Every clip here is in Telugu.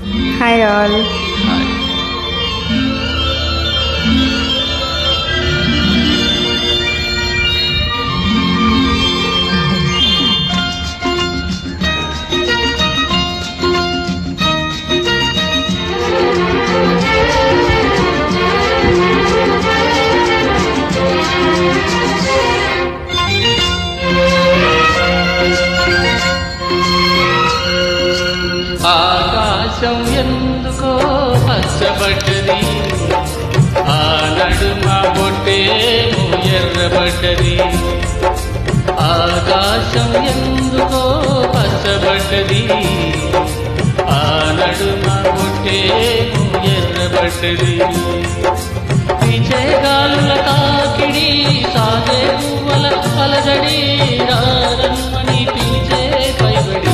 Hi all. Hi. ఆకాశం ఎందుకో పచ్చబడ్డది, ఆ నడుమ బొట్టేమో ఎర్రబడ్డది. ఆకాశం ఎందుకో పచ్చబడ్డది, ఆ నడుమ బొట్టేమో ఎర్రబడ్డది. విజయగాలుల తాకిడి, సాగే పువ్వుల అలజడి, రారమ్మని పిలిచే పైబడి.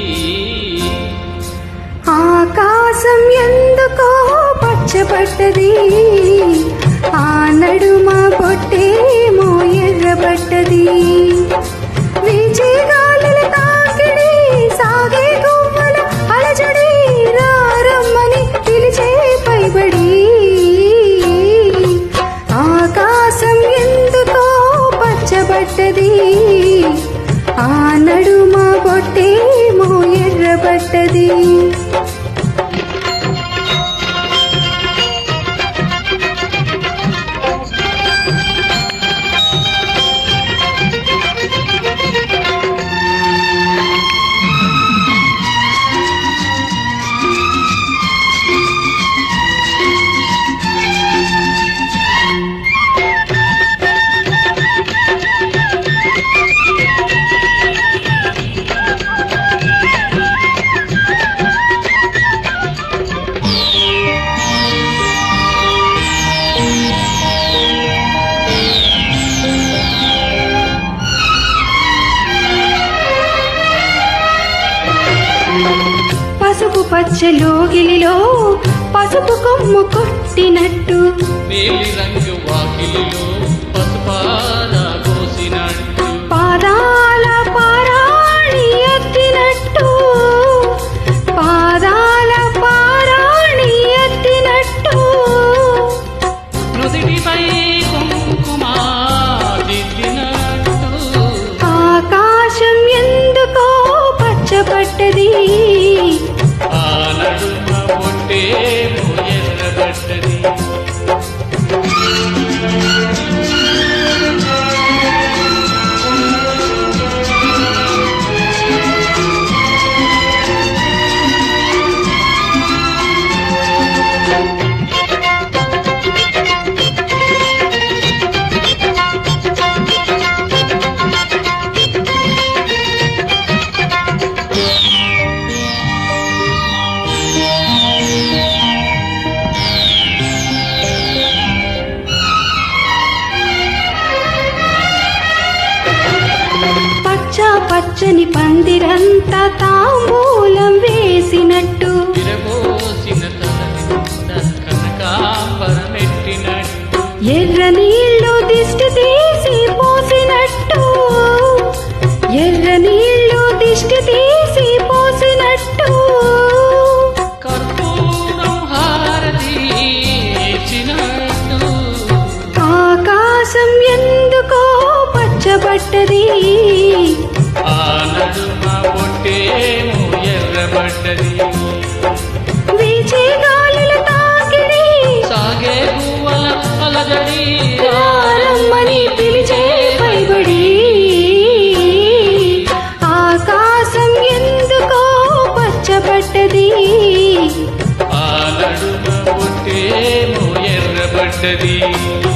ఆకాశం ఎందుకో పచ్చబడ్డది, ఆ నడుమ బొట్టేమో ఎర్రబడ్డది. విజయగాలుల తాకిడి, సాగే పువ్వుల అలజడి, రారమ్మని పిలిచే పైబడి. ఆకాశం ఎందుకో పచ్చబడ్డది, ఆ నడుమ బొట్టేమో ఎర్రబడ్డది. పసుపు పచ్చలోగిలిలో పసుపు కొమ్ము కొట్టినట్టు, నీలి రంగు వాకిలిలో పసుపాల పోసినట్టు, పాదాల పారాణి ఎత్తినట్టు, పాదాల పారాణి ఎత్తినట్టు. నుదిటిపై కుంకుమ దిద్దినట్టు. ఆకాశం ఎందుకో పచ్చబడ్డది, ఆ నడుమ బొట్టేమో ఎర్రబడ్డది. పచ్చని పందిరంతా తాంబూలం వేసినట్టు, విరబోసిన తలనింత కనకాంబరమెట్టినట్టు. ఎర్ర నీళ్లు దిష్టి తీసి పోసినట్టు, ఎర్ర నీళ్లు దిష్టి తీసి పోసినట్టు. కర్పూరం హారతి ఇచ్చినట్టు. ఆకాశం ఎందుకో పచ్చబడ్డది, ఆ నడుమ బొట్టేమో ఎర్రబడ్డది. విజయగాలుల తాకిడి, సాగే పువ్వుల అలజడి, రారమ్మని పిలిచే పైబడి. ఆకాశం ఎందుకో పచ్చబడ్డది, ఆ నడుమ బొట్టేమో ఎర్రబడ్డది.